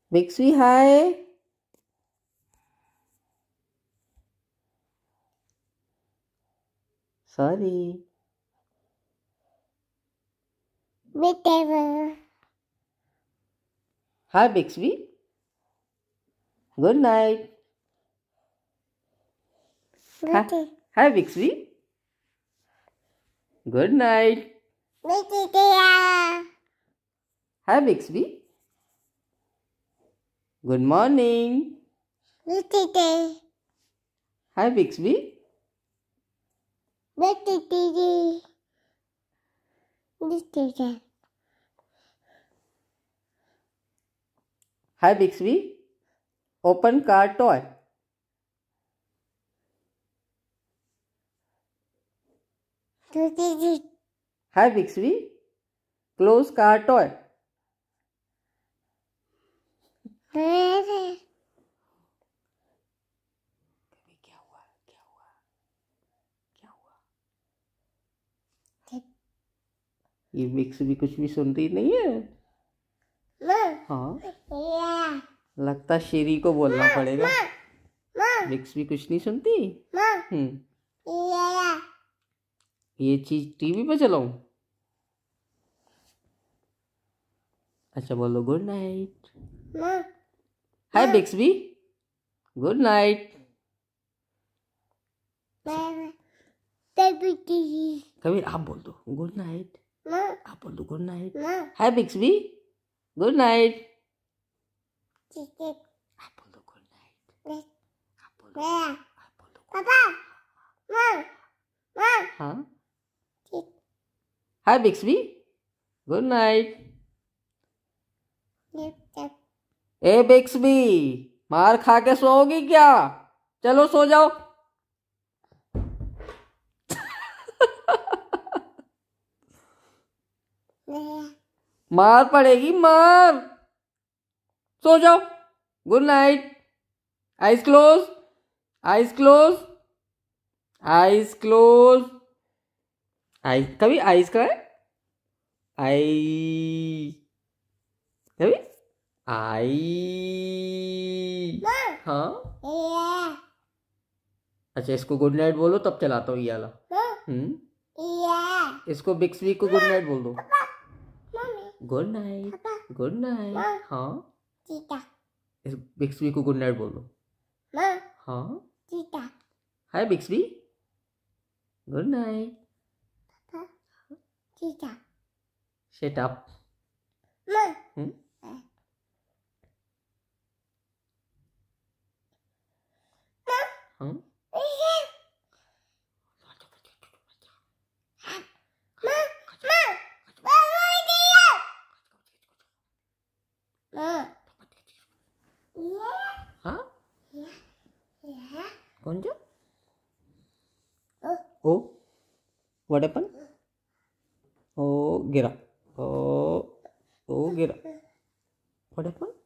Bixby, hi. Sorry. Whatever. Hi, Bixby. Good night. Whatever. Hi, Bixby. Good night. Whatever. Hi, Bixby. Good morning. Whatever. Hi, Bixby. Whatever. Whatever. Hi, Bixby. Open car toy. Whatever. Hi, Bixby. Close car toy. Whatever. क्या हुआ? ये Bixby कुछ भी सुनती नहीं है। हाँ, लगता शेरी को बोलना पड़ेगा। Bixby कुछ नहीं सुनती। ये चीज टीवी पे चलाऊं? अच्छा, बोलो good night. Hi Bixby. Good night. Kabir आप बोल दो गुड नाइट। आप बोल दो good night. Hi Bixby. Good night. आप बोल दो गुड नाइट। आप बोल दो पापा हाँ। Hi Bixby. Good night. ए Bixby, मार खा के सोओगी क्या? चलो सो जाओ। मार पड़ेगी मार। सो जाओ। Good night. Eyes close. Eyes close. Eyes close. आई कभी आइज का है। आई कभी आई। हाँ, अच्छा इसको गुड नाइट बोलो तब चलाता हूँ ये वाला। इसको Bixby को गुड नाइट बोल दो। Good night. Good night. हाँ, इस Bixby को गुड नाइट बोल दो। हाँ, hi Bixby. Good night. Shut up. Hmm? Huh? हाँ? कौन जा? Oh, what happened? Oh, गिरा. Oh, गिरा. What happened?